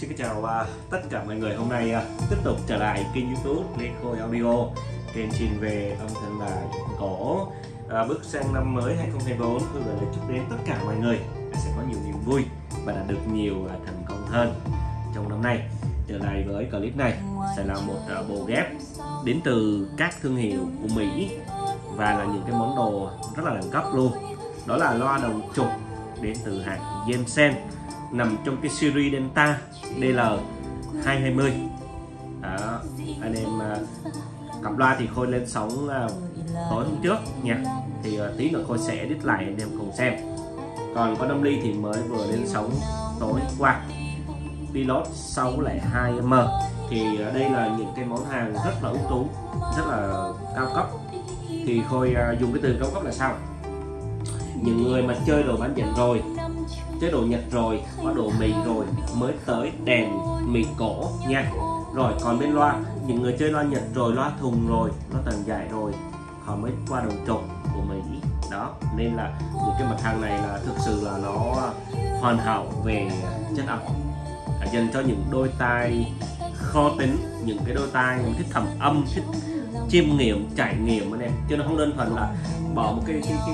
Xin chào tất cả mọi người. Hôm nay tiếp tục trở lại kênh YouTube Lê Khôi Audio, kênh chuyên về âm thanh đài cổ. Bước sang năm mới 2024, tôi gửi lời chúc đến tất cả mọi người sẽ có nhiều niềm vui và đạt được nhiều thành công hơn trong năm nay. Trở lại với clip này sẽ là một bộ ghép đến từ các thương hiệu của Mỹ và là những cái món đồ rất là đẳng cấp luôn. Đó là loa đồng trục đến từ hãng Jensen, nằm trong cái series Delta DL220. Đó, anh em cặp loa thì Khôi lên sóng tối hôm trước nha, thì tí nữa Khôi sẽ edit lại anh em cùng xem. Còn con âm ly thì mới vừa lên sóng tối qua, Pilot 602M. thì đây là những cái món hàng rất là ưu tú, rất là cao cấp. Thì Khôi dùng cái từ cao cấp là sao? Những người mà chơi đồ bán dẫn rồi, chơi đồ Nhật rồi, có đồ Mỹ rồi mới tới đèn Mỹ cổ nha. Rồi còn bên loa, những người chơi loa Nhật rồi, loa thùng rồi, loa tầng dài rồi, họ mới qua đồng trục của Mỹ. Đó, nên là những cái mặt hàng này là thực sự là nó hoàn hảo về chất âm, dành cho những đôi tai khó tính, những cái đôi tai mà thích thẩm âm, thích chiêm nghiệm, trải nghiệm anh em, chứ nó không đơn thuần là bỏ một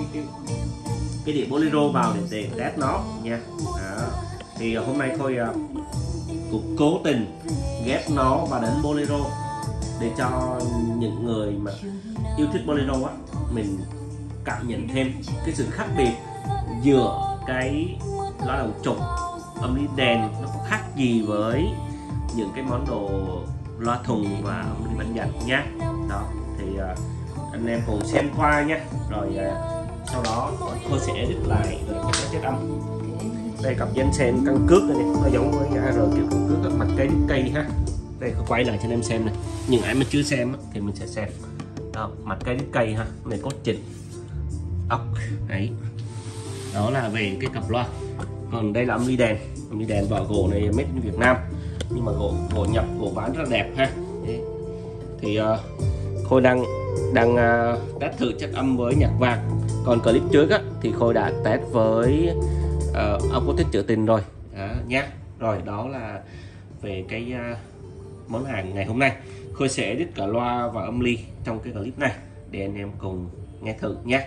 cái đĩa bolero vào để test nó nha. Đó. Thì hôm nay Khôi cũng cố tình ghép nó vào đến bolero để cho những người mà yêu thích bolero á, mình cảm nhận thêm cái sự khác biệt giữa cái loa đồng trục âm ly đèn nó có khác gì với những cái món đồ loa thùng và âm ly bán dẫn nhá. Đó thì anh em cùng xem qua nhé, rồi sau đó tôi sẽ edit lại cái chất âm. Đây cặp Jensen căn cước này, nó giống với AR kiểu căn cước mặt cây ha. Đây tôi quay lại cho anh em xem này, những ai mà chưa xem thì mình sẽ xem. Đó, mặt cây ha, này cốt chỉnh ốc đấy. Đó là về cái cặp loa. Còn đây là âm ly đèn vỏ gỗ này made in Việt Nam, nhưng mà gỗ nhập, gỗ ván rất là đẹp ha. Đấy. Thì Khôi đang test thử chất âm với nhạc vàng. Còn clip trước á, thì Khôi đã test với acoustic trữ tình rồi nhé. Rồi đó là về cái món hàng ngày hôm nay. Khôi sẽ edit cả loa và âm ly trong cái clip này để anh em cùng nghe thử nhé.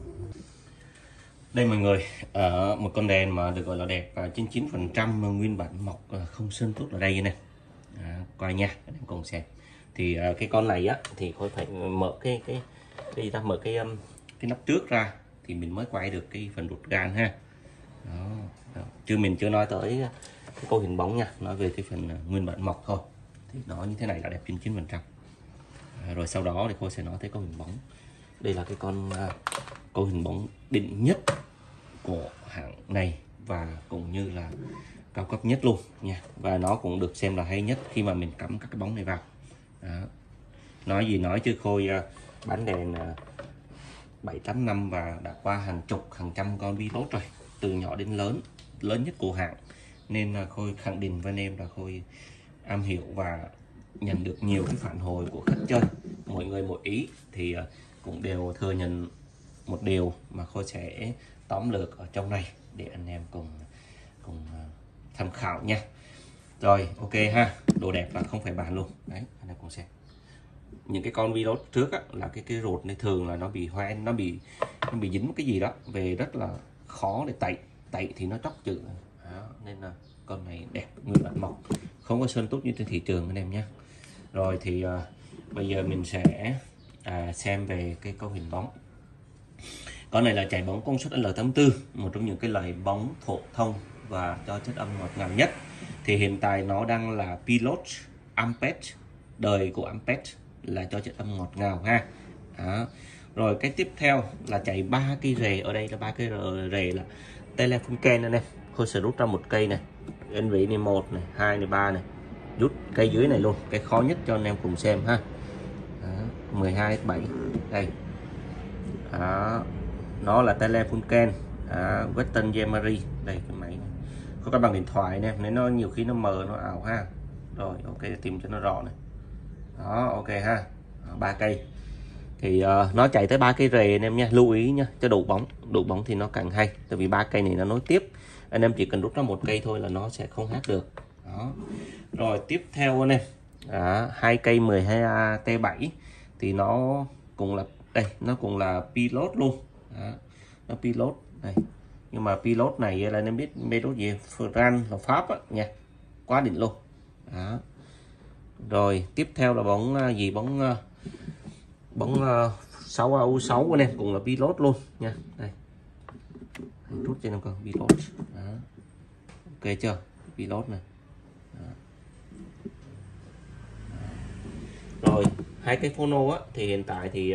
Đây mọi người, một con đèn mà được gọi là đẹp 99% nguyên bản mộc, không sơn tốt ở đây nè. Coi nha, anh em cùng xem. Thì cái con này á thì Khôi phải mở mở cái nắp trước ra thì mình mới quay được cái phần ruột gan ha. Đó. Chứ mình chưa nói tới cái cấu hình bóng nha, nói về cái phần nguyên bản mộc thôi. Thì nó như thế này là đẹp 99%. Rồi sau đó thì Khôi sẽ nói tới cấu hình bóng. Đây là cái con cấu hình bóng đỉnh nhất của hãng này và cũng như là cao cấp nhất luôn nha. Và nó cũng được xem là hay nhất khi mà mình cắm các cái bóng này vào. Đó. Nói gì nói chứ Khôi bán đèn 7-8 năm và đã qua hàng chục hàng trăm con Pilot rồi, từ nhỏ đến lớn nhất của hãng, nên là Khôi khẳng định với anh em là Khôi am hiểu và nhận được nhiều cái phản hồi của khách chơi, mọi người mỗi ý thì cũng đều thừa nhận một điều mà Khôi sẽ tóm lược ở trong này để anh em cùng tham khảo nha. Rồi ok ha, đồ đẹp là không phải bàn luôn đấy, anh em cùng xem. Những cái con Pilot trước á, là cái ruột này thường là nó bị hoen, nó bị dính cái gì đó về, rất là khó để tẩy thì nó tróc chữ. Đó, nên là con này đẹp nguyên bản mộc, không có sơn tốt như trên thị trường anh em nhé. Rồi thì bây giờ mình sẽ xem về cái cấu hình bóng. Con này là chạy bóng công suất L84, một trong những cái loại bóng phổ thông và cho chất âm ngọt ngào nhất. Thì hiện tại nó đang là Pilot Amped, đời của Amped là cho chất âm ngọt ngào ha. Đó. Rồi cái tiếp theo là chạy 3 cây rề, ở đây là 3 cây rề là Telefunken anh em. Khôi sẽ rút ra một cây này, NV này 1 này, 2 này, 3 này, rút cây dưới này luôn, cái khó nhất cho anh em cùng xem ha. Đó. 12/7 đây. Đó. Nó là Telefunken Western Yamari. Đây cái máy này có các bằng điện thoại nè, nên nó nhiều khi nó mờ, nó ảo ha. Rồi ok, tìm cho nó rõ này. Đó ok ha. 3 cây thì nó chạy tới 3 cây rề anh em nha, lưu ý nha, cho đủ bóng thì nó càng hay, tại vì 3 cây này nó nối tiếp, anh em chỉ cần rút ra một cây thôi là nó sẽ không hát được. đó. Rồi tiếp theo anh em, hai cây 12A T7 thì nó cũng là đây, nó cũng là pilot luôn. Đó, nó pilot này, nhưng mà pilot này là em biết pilot gì, Fran là Pháp á nha, quá đỉnh luôn. Đó. Rồi tiếp theo là bóng gì, bóng 6AU6 anh em, cũng là pilot luôn nha. Đây rút trên em con pilot. Đó. Ok chưa, pilot này. Đó. Rồi hai cái phono á thì hiện tại thì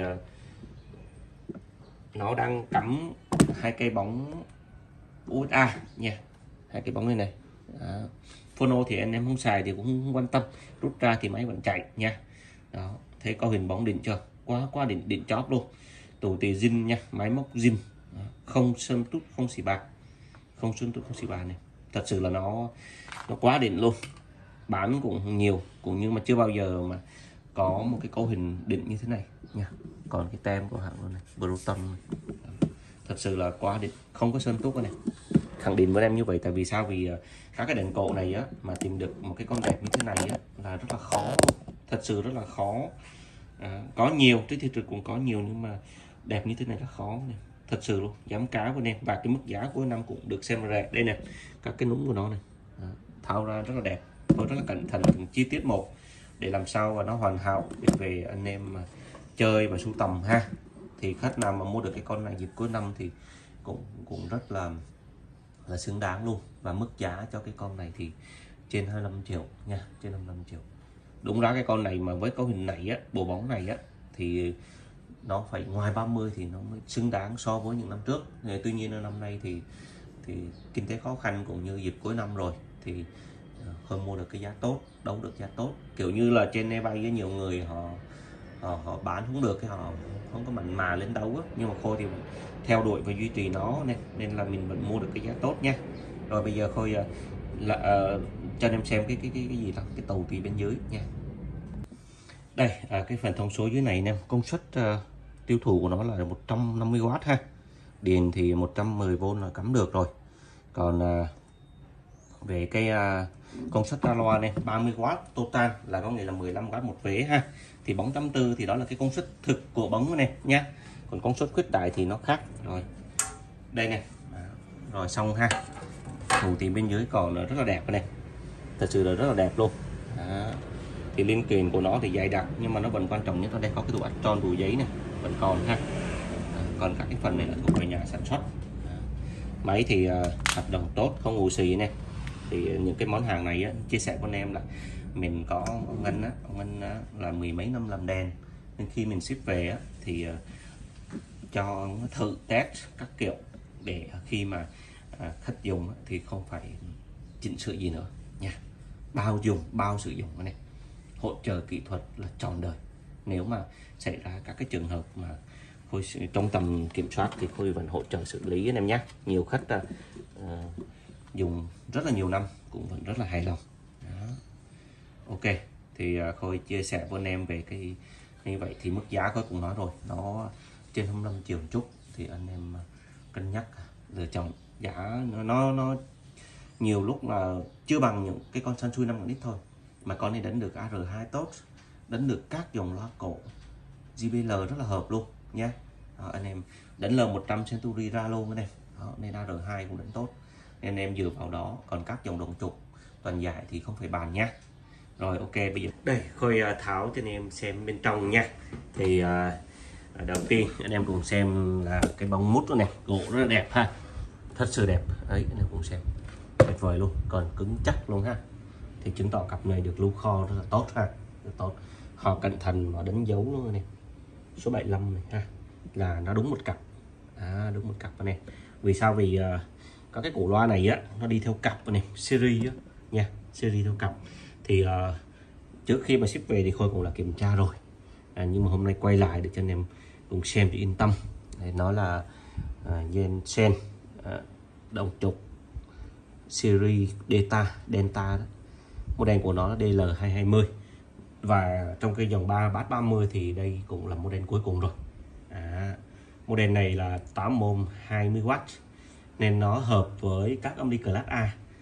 nó đang cắm hai cây bóng USA nha, hai cái bóng này này. Đó. Phono thì anh em không xài thì cũng không quan tâm, rút ra thì máy vẫn chạy nha. Đó, thấy có hình bóng đỉnh chưa, quá đỉnh chóp luôn. Tủ tì zin nha, máy móc zin, không sơn tút không xì bạc, không sơn tút không xì bạc này, thật sự là nó quá đỉnh luôn. Bán cũng nhiều, cũng nhưng mà chưa bao giờ mà có một cái cấu hình đỉnh như thế này nha. Còn cái tem của hãng luôn này, Bruton này. Thật sự là quá đỉnh, không có sơn tút này. Khẳng định với em như vậy tại vì sao, vì các cái đèn cổ này á mà tìm được một cái con đẹp như thế này á là rất là khó, thật sự rất là khó. Có nhiều trên thị trường cũng có nhiều nhưng mà đẹp như thế này là khó này, thật sự luôn, dám cá với em. Và cái mức giá của năm cũng được xem rẻ. Đây nè, các cái núm của nó này, tháo ra rất là đẹp, tôi rất là cẩn thận từng chi tiết một để làm sao và nó hoàn hảo để về anh em mà chơi và sưu tầm ha. Thì khách nào mà mua được cái con này dịp cuối năm thì cũng rất là xứng đáng luôn. Và mức giá cho cái con này thì trên 25 triệu nha, trên 25 triệu. Đúng ra cái con này mà với cấu hình này á, bộ bóng này á thì nó phải ngoài 30 thì nó mới xứng đáng so với những năm trước. Tuy nhiên năm nay thì kinh tế khó khăn cũng như dịp cuối năm rồi thì không mua được cái giá tốt, đấu được giá tốt. Kiểu như là trên eBay với nhiều người họ bán không được, cái họ không có mặn mà lên đấu á. Nhưng mà Khôi thì theo đuổi và duy trì nó nên là mình vẫn mua được cái giá tốt nha. Rồi bây giờ Khôi cho anh em xem cái gì đó, cái tàu tùy bên dưới nha. Đây cái phần thông số dưới này anh em, công suất tiêu thụ của nó là 150W ha. Điện thì 110V là cắm được rồi. Còn về cái công suất ra loa này 30W total, là có nghĩa là 15W một vế ha. Thì bóng 84 thì đó là cái công suất thực của bóng này nha. Còn công suất khuyết đại thì nó khác. Rồi đây này, rồi xong ha. Thủ thì bên dưới còn rất là đẹp này, thật sự là rất là đẹp luôn. Đó. Thì linh kiện của nó thì dày đặc nhưng mà nó vẫn quan trọng nhất ở đây có cái tủ ắt tròn, tủ giấy này vẫn còn ha. Còn các cái phần này là thuộc về nhà sản xuất. Máy thì hoạt động tốt, không ù xì này. Thì những cái món hàng này á, chia sẻ với anh em là mình có ông Ngân là mười mấy năm làm đèn, nên khi mình ship về á, thì cho thử test các kiểu để khi mà khách dùng á, thì không phải chỉnh sửa gì nữa nha. Bao sử dụng này, hỗ trợ kỹ thuật là trọn đời. Nếu mà xảy ra các cái trường hợp mà Khôi trong tầm kiểm soát thì Khôi vẫn hỗ trợ xử lý anh em nhé. Nhiều khách dùng rất là nhiều năm cũng vẫn rất là hài lòng. Đó. Ok, thì Khôi chia sẻ với anh em về cái như vậy. Thì mức giá Khôi cũng nói rồi, nó trên 25 triệu chút thì anh em cân nhắc lựa chọn. Giá nó nhiều lúc là chưa bằng những cái con Sansui 5.000 lít thôi, mà con này đánh được AR2 tốt, đánh được các dòng loa cổ, JBL rất là hợp luôn nha. Anh em đánh L100 Century ra luôn anh em. Nên AR2 cũng đánh tốt, nên anh em dựa vào đó. Còn các dòng đồng trục toàn giải thì không phải bàn nha. Rồi ok, bây giờ đây Khôi tháo cho anh em xem bên trong nha. Thì đầu tiên anh em cùng xem là cái bóng mút này, gỗ rất là đẹp ha, thật sự đẹp đấy, anh em cùng xem tuyệt vời luôn, còn cứng chắc luôn ha. Thì chứng tỏ cặp này được lưu kho rất là tốt ha, rất tốt. Họ cẩn thận và đánh dấu luôn này, số 75 này ha, là nó đúng một cặp, đúng một cặp này. Vì sao? Vì các cái cổ loa này á nó đi theo cặp này, series á nha, series theo cặp. Thì trước khi mà ship về thì Khôi cũng là kiểm tra rồi, nhưng mà hôm nay quay lại để cho anh em cùng xem cho yên tâm. Đấy, nó là Jensen đồng trục series Delta đó. Model của nó là DL220, và trong cái dòng bass 30 thì đây cũng là model cuối cùng rồi. Model này là 8 ohm 20W nên nó hợp với các âm ly class A.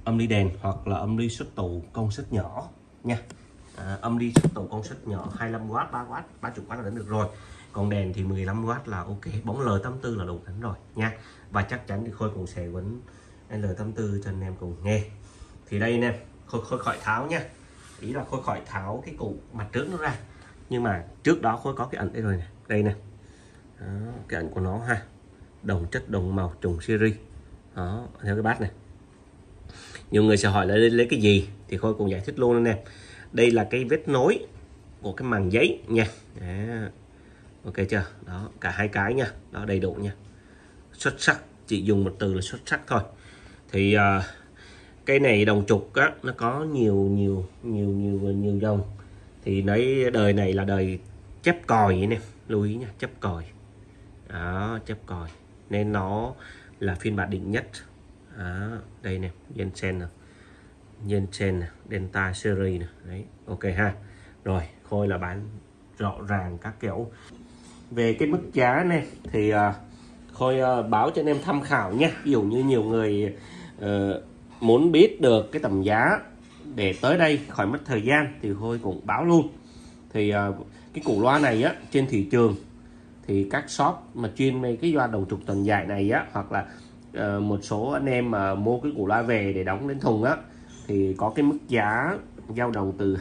âm ly đèn hoặc là âm ly xuất tù công suất nhỏ nha. Âm ly xuất tù công suất nhỏ 25W, 3W, 30W là đến được rồi. Còn đèn thì 15W là ok. Bóng L84 là đủ đánh rồi nha. Và chắc chắn thì Khôi cũng sẽ quấn L84 cho anh em cùng nghe. Thì đây nè, Khôi khỏi tháo nha. Ý là Khôi khỏi tháo cái củ mặt trước nó ra. Nhưng mà trước đó Khôi có cái ảnh đây rồi nè. Đây nè. Đó, cái ảnh của nó ha. Đồng chất đồng màu trùng series. Đó, theo cái bát này. Nhiều người sẽ hỏi là lấy cái gì thì Khôi cũng giải thích luôn anh em. Đây là cái vết nối của cái màng giấy nha. Đó. Ok chưa? Đó, cả hai cái nha. Đó, đầy đủ nha. Xuất sắc, chỉ dùng một từ là xuất sắc thôi. Thì cái này đồng trục á, nó có nhiều dòng. Thì đấy, đời này là đời chép còi vậy nè, lưu ý nha, chép còi. Đó, chép còi. Nên nó là phiên bản đỉnh nhất. Đó, đây nè, Jensen nè. Jensen nè, Delta series nè. Đấy, ok ha. Rồi, Khôi là bán rõ ràng các kiểu. Về cái mức giá này thì Khôi báo cho anh em tham khảo nha. Ví dụ như nhiều người muốn biết được cái tầm giá để tới đây khỏi mất thời gian thì Khôi cũng báo luôn. Thì cái củ loa này á, trên thị trường thì các shop mà chuyên mấy cái loa đồng trục tần dài này á, hoặc là một số anh em mà mua cái củ loa về để đóng lên thùng á, thì có cái mức giá dao động từ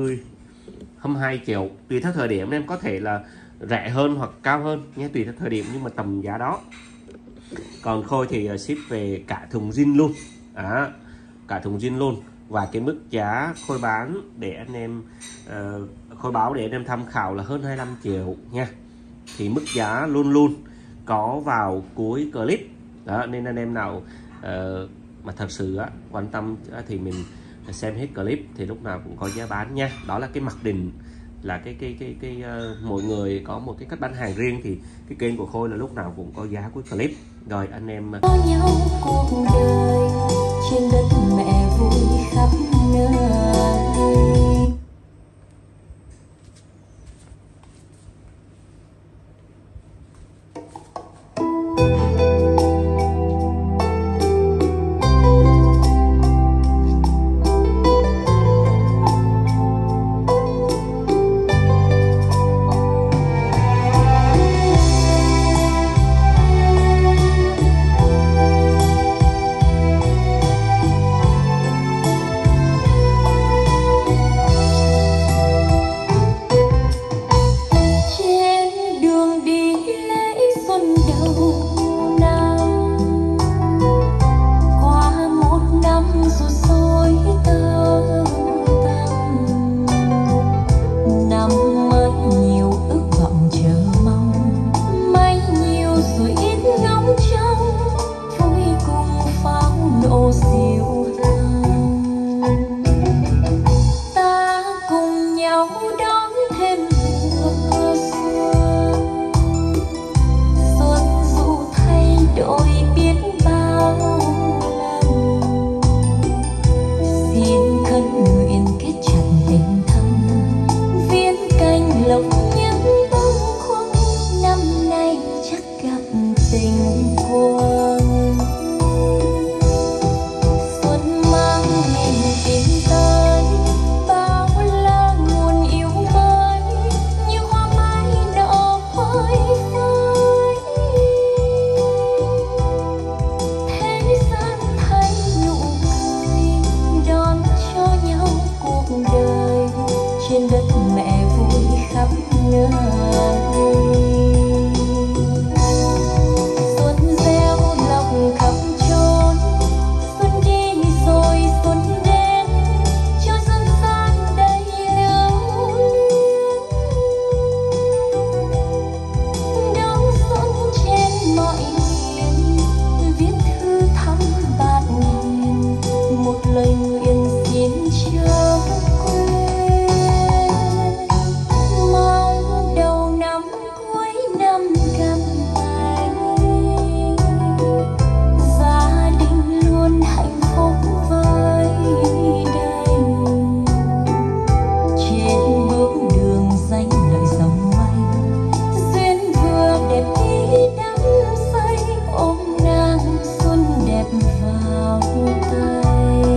22 triệu. Tùy theo thời điểm em có thể là rẻ hơn hoặc cao hơn nhé, tùy theo thời điểm, nhưng mà tầm giá đó. Còn Khôi thì ship về cả thùng zin luôn. Cả thùng zin luôn. Và cái mức giá Khôi bán để anh em Khôi báo để anh em tham khảo là hơn 25 triệu nha. Thì mức giá luôn luôn có vào cuối clip đó, nên anh em nào mà thật sự quan tâm thì mình xem hết clip thì lúc nào cũng có giá bán nha. Đó là cái mặc định là cái mỗi người có một cái cách bán hàng riêng, thì cái kênh của Khôi là lúc nào cũng có giá cuối clip. Rồi anh em có nhau cuộc đời trên đất mẹ vui khắp nơi. vào tay.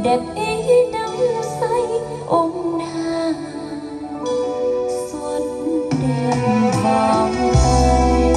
đẹp ý nắng say ôm nàng xuân đêm vào tay.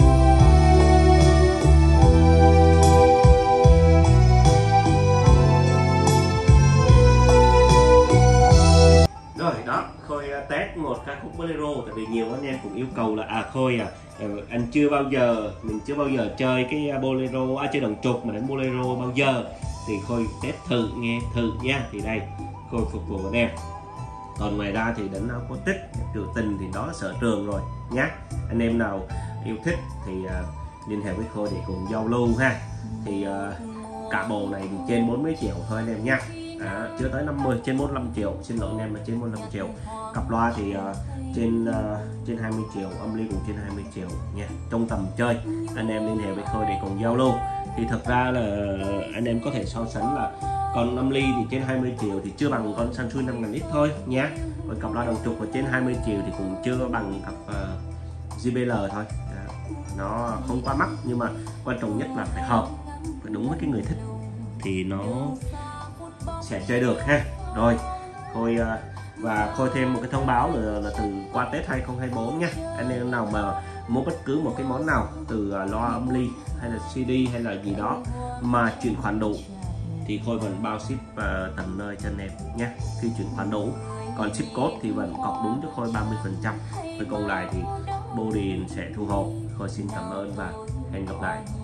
Rồi đó, Khôi test một ca khúc bolero, tại vì nhiều anh em cũng yêu cầu là Khôi anh mình chưa bao giờ chơi cái bolero, chơi đàn trục mà đánh bolero bao giờ, thì Khôi test thử nha. Thì đây Khôi phục vụ anh em. Còn ngoài ra thì đánh acoustic trữ tình thì đó là sở trường rồi nhá. Anh em nào yêu thích thì liên hệ với Khôi để cùng giao lưu ha. Thì cả bộ này thì trên 40 triệu thôi anh em nha. Chưa tới 50, trên 45 triệu, xin lỗi anh em là trên 45 triệu. Cặp loa thì trên 20 triệu, âm ly cũng trên 20 triệu nha. Trong tầm chơi anh em liên hệ với Khôi để cùng giao lưu. Thì thật ra là anh em có thể so sánh là con âm ly thì trên 20 triệu thì chưa bằng con Sansui 5000X thôi nhé. Còn cặp loa đồng trục ở trên 20 triệu thì cũng chưa bằng cặp JBL thôi. Nó không quá mắc, nhưng mà quan trọng nhất là phải hợp, phải đúng với cái người thích thì nó sẽ chơi được ha. Rồi Khôi và Khôi thêm một cái thông báo là từ qua Tết 2024 nha. Anh em nào mà muốn bất cứ một cái món nào từ loa âm ly hay là CD hay là gì đó mà chuyển khoản đủ thì Khôi vẫn bao ship tận nơi cho anh em nhé, khi chuyển khoản đủ. Còn ship code thì vẫn cọc đúng cho Khôi 30%, với còn lại thì bưu điện sẽ thu hộ. Khôi xin cảm ơn và hẹn gặp lại.